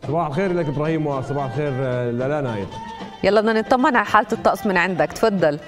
صباح الخير لك ابراهيم وصباح الخير للانا ايضا. يلا بدنا نطمن على حالة الطقس من عندك، تفضل.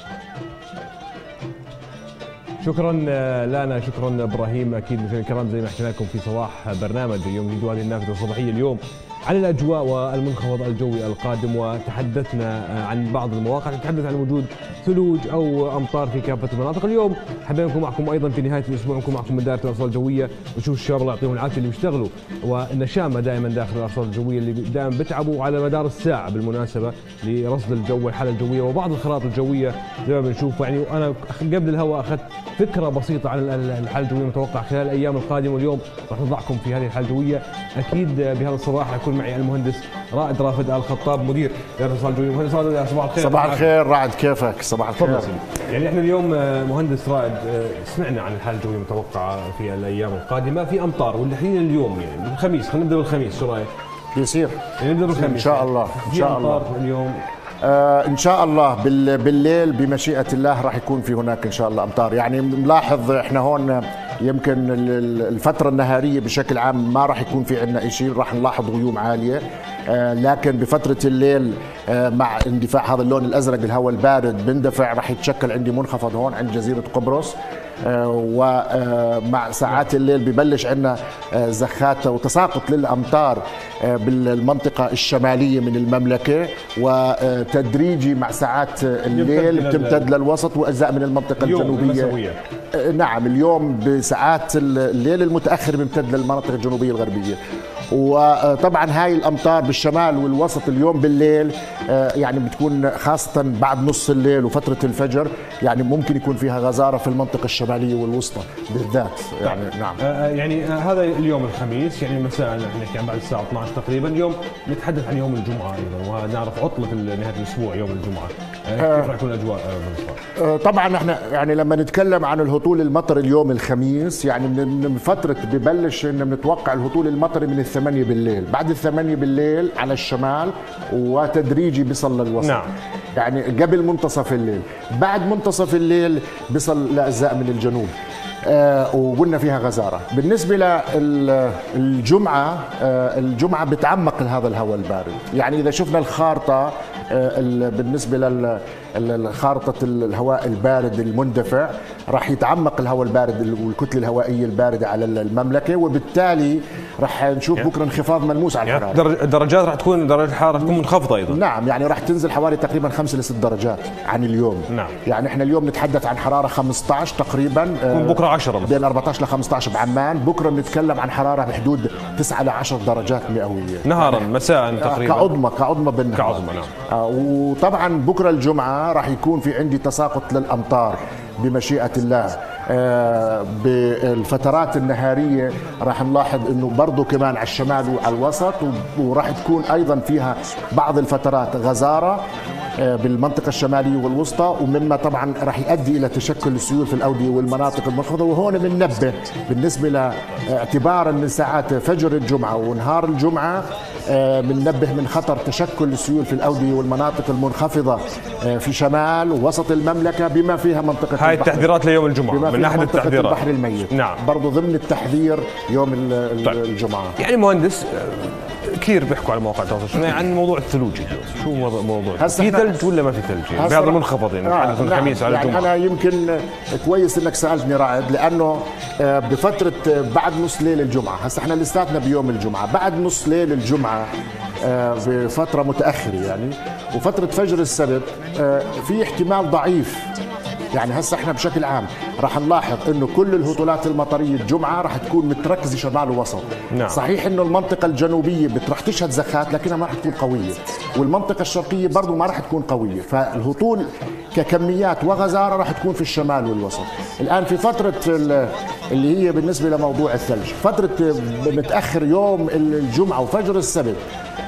شكرا لانا، شكرا ابراهيم. اكيد مشاهدينا الكرام زي ما حكينا لكم في صباح برنامج يوم جديد وهذه النافذه الصباحيه اليوم عن الاجواء والمنخفض الجوي القادم، وتحدثنا عن بعض المواقع تتحدث عن وجود ثلوج او امطار في كافه المناطق. اليوم حبينا نكون معكم ايضا في نهايه الاسبوع، نكون معكم من دائره الارصاد الجويه ونشوف الشباب الله يعطيهم العافيه اللي بيشتغلوا والنشامه دائما داخل الارصاد الجويه اللي دائما بتعبوا على مدار الساعه بالمناسبه لرصد الجو والحاله الجويه وبعض الخرائط الجويه زي ما بنشوف. يعني انا قبل الهواء اخذت فكره بسيطه عن الحاله الجويه المتوقعه خلال الايام القادمه، واليوم راح نضعكم في هذه الحاله الجويه. اكيد بهذا الصباح راح يكون معي المهندس رائد رافد الخطاب مدير دائره الارصاد الجويه. مهندس رائد صباح الخير. صباح الخير رائد، كيفك؟ صباح الخير. يعني احنا اليوم مهندس رائد سمعنا عن الحاله الجويه المتوقعه في الايام القادمه، في امطار والحين اليوم يعني الخميس، خلينا نبدا بالخميس، شو رايك؟ بيصير يعني نبدا بالخميس ان شاء الله. ان شاء الله اليوم ان شاء الله بالليل بمشيئه الله راح يكون في هناك ان شاء الله امطار. يعني ملاحظ احنا هون يمكن الفتره النهاريه بشكل عام ما راح يكون في عندنا شيء، راح نلاحظ غيوم عاليه، لكن بفتره الليل مع اندفاع هذا اللون الازرق الهواء البارد بندفع، راح يتشكل عندي منخفض هون عند جزيره قبرص، ومع ساعات الليل ببلش عندنا زخات وتساقط للامطار بالمنطقه الشماليه من المملكه، وتدريجي مع ساعات الليل بتمتد للوسط واجزاء من المنطقه الجنوبيه. نعم، اليوم بساعات الليل المتاخر بيمتد للمناطق الجنوبيه الغربيه. وطبعا هاي الامطار بالشمال والوسط اليوم بالليل يعني بتكون خاصه بعد نص الليل وفتره الفجر، يعني ممكن يكون فيها غزاره في المنطقه الشماليه والوسطى بالذات. يعني نعم يعني هذا اليوم الخميس، يعني مساء نحكي عن بعد الساعه 12 تقريبا. اليوم نتحدث عن يوم الجمعه ايضا ونعرف عطله نهايه الاسبوع يوم الجمعه، كيف راح تكون الاجواء؟ طبعا احنا يعني لما نتكلم عن الهطول المطري اليوم الخميس، يعني من فتره ببلش ان بنتوقع الهطول المطري من 8 بالليل، بعد 8 بالليل على الشمال وتدريجي بيصل للوسط. نعم. يعني قبل منتصف الليل، بعد منتصف الليل بيصل لاجزاء من الجنوب. وقلنا فيها غزاره. بالنسبه للجمعه، الجمعه بتعمق هذا الهواء البارد. يعني اذا شفنا الخارطه بالنسبه لخارطه الهواء البارد المندفع، راح يتعمق الهواء البارد والكتله الهوائيه البارده على المملكه، وبالتالي راح نشوف بكره انخفاض ملموس على الحراره. يعني الدرجات راح تكون درجه الحراره تكون منخفضه ايضا. نعم، يعني راح تنزل حوالي تقريبا 5 ل 6 درجات عن اليوم. نعم. يعني احنا اليوم نتحدث عن حراره 15 تقريبا، بكره 10 مثلا. بين 14 ل 15 بعمان. بكره بنتكلم عن حراره بحدود 9 ل 10 درجات مئويه نهارا مساء تقريبا، كعظمى بالنهار. كعظمى نعم. وطبعا بكره الجمعه راح يكون في عندي تساقط للامطار بمشيئه الله. بالفترات النهاريه راح نلاحظ انه برضه كمان على الشمال وعلى الوسط، وراح تكون ايضا فيها بعض الفترات غزاره بالمنطقة الشمالية والوسطى، ومما طبعا راح يؤدي إلى تشكل السيول في الأودية والمناطق المنخفضة. وهون بننبه بالنسبة لاعتبارا من ساعات فجر الجمعة ونهار الجمعة، بننبه من خطر تشكل السيول في الأودية والمناطق المنخفضة في شمال ووسط المملكة بما فيها منطقة هاي التحذيرات ليوم الجمعة من أحد التحذيرات البحر الميت. نعم. برضو ضمن التحذير يوم الجمعة. يعني مهندس كثير بيحكوا على مواقع التواصل الاجتماعي عن موضوع الثلوج. شو موضوع في ثلج ولا ما في ثلج؟ يعني بهذا المنخفض يعني الخميس على الجمعة. يعني أنا يمكن كويس إنك سألتني رائد، لأنه بفترة بعد نص ليل الجمعة، هسه احنا لساتنا بيوم الجمعة، بعد نص ليل الجمعة بفترة متأخرة يعني وفترة فجر السبت في احتمال ضعيف. يعني هسه احنا بشكل عام راح نلاحظ انه كل الهطولات المطريه الجمعه راح تكون متركزه شمال ووسط. نعم. صحيح انه المنطقه الجنوبيه راح تشهد زخات لكنها ما راح تكون قويه، والمنطقه الشرقيه برضه ما راح تكون قويه، فالهطول ككميات وغزاره راح تكون في الشمال والوسط. الان في فتره اللي هي بالنسبه لموضوع الثلج، فتره متاخر يوم الجمعه وفجر السبت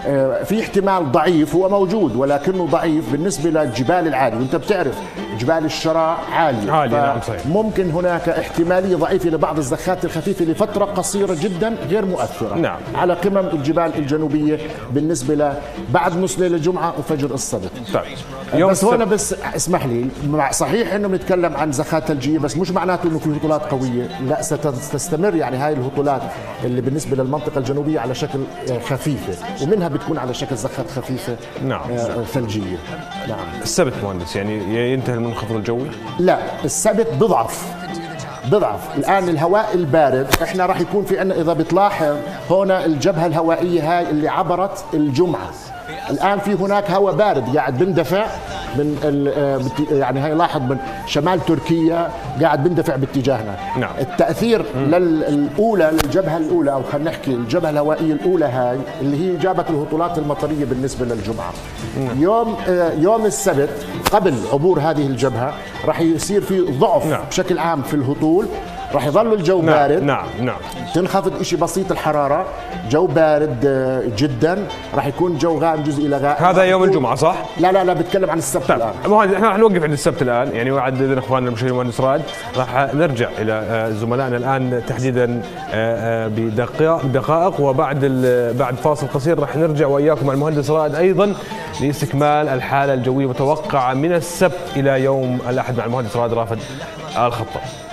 في احتمال ضعيف هو موجود ولكنه ضعيف بالنسبه للجبال العاليه، وانت بتعرف جبال الشراء عاليه نعم صحيح. ممكن هناك احتماليه ضعيفه لبعض الزخات الخفيفه لفتره قصيره جدا غير مؤثره نعم. على قمم الجبال الجنوبيه بالنسبه بعد نص ليل الجمعه وفجر السبت. طيب بس هون بس اسمح لي، صحيح انه بنتكلم عن زخات ثلجيه بس مش معناته انه في هطولات قويه، لا ستستمر يعني هاي الهطولات اللي بالنسبه للمنطقه الجنوبيه على شكل خفيفه ومنها بتكون على شكل زخات خفيفه نعم ثلجيه. نعم. السبت مهندس يعني ينتهي المنخفض الجوي؟ لا السبت بضعف الآن الهواء البارد احنا راح يكون في عندنا اذا بتلاحظ هنا الجبهه الهوائيه هاي اللي عبرت الجمعه، الان في هناك هواء بارد قاعد بندفع من يعني هي لاحظ من شمال تركيا قاعد بندفع باتجاهنا. نعم. التاثير للاولى للجبهه الاولى او خلينا نحكي الجبهه الهوائيه الاولى هاي اللي هي جابت الهطولات المطريه بالنسبه للجمعه. يوم السبت قبل عبور هذه الجبهه راح يصير في ضعف بشكل عام في الهطول، راح يظل الجو بارد. نعم. تنخفض شيء بسيط الحراره، جو بارد جدا، راح يكون جو غائم جزء الى غائم. هذا يوم الجمعه صح؟ لا بتكلم عن السبت. طيب. الان مهندس احنا راح نوقف عند السبت الان، يعني وعد اذن اخواننا المشاهدين المهندس رائد راح نرجع الى زملائنا الان تحديدا بدقائق، بعد فاصل قصير راح نرجع واياكم مع المهندس رائد ايضا لاستكمال الحاله الجويه المتوقعه من السبت الى يوم الاحد مع المهندس رائد رافد الخطاب.